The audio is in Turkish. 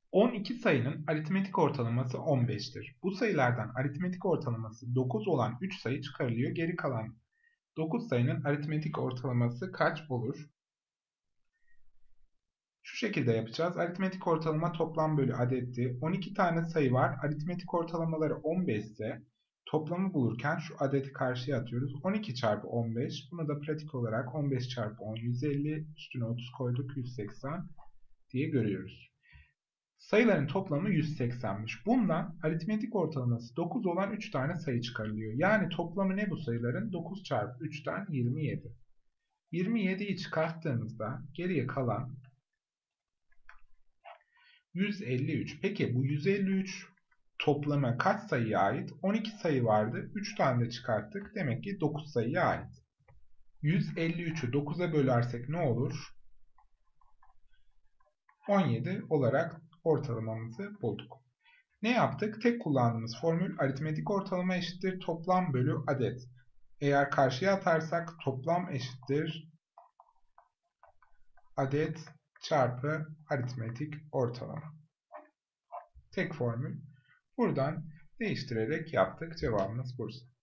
12 sayının aritmetik ortalaması 15'tir. Bu sayılardan aritmetik ortalaması 9 olan 3 sayı çıkarılıyor. Geri kalan 9 sayının aritmetik ortalaması kaç olur? Şu şekilde yapacağız. Aritmetik ortalama toplam bölü adetti. 12 tane sayı var. Aritmetik ortalamaları 15 ise toplamı bulurken şu adeti karşıya atıyoruz. 12 çarpı 15. Bunu da pratik olarak 15 çarpı 10 150 üstüne 30 koyduk 180 diye görüyoruz. Sayıların toplamı 180'miş. Bundan aritmetik ortalaması 9 olan 3 tane sayı çıkarılıyor. Yani toplamı ne bu sayıların? 9 çarpı 3'ten 27. 27'yi çıkarttığımızda geriye kalan 153. Peki bu 153 toplama kaç sayıya ait? 12 sayı vardı. 3 tane de çıkarttık. Demek ki 9 sayıya ait. 153'ü 9'a bölersek ne olur? 17 olarak ortalamamızı bulduk. Ne yaptık? Tek kullandığımız formül aritmetik ortalama eşittir toplam bölü adet. Eğer karşıya atarsak toplam eşittir adet çarpı aritmetik ortalama. Tek formül. Buradan değiştirerek yaptık. Cevabımız Bursa.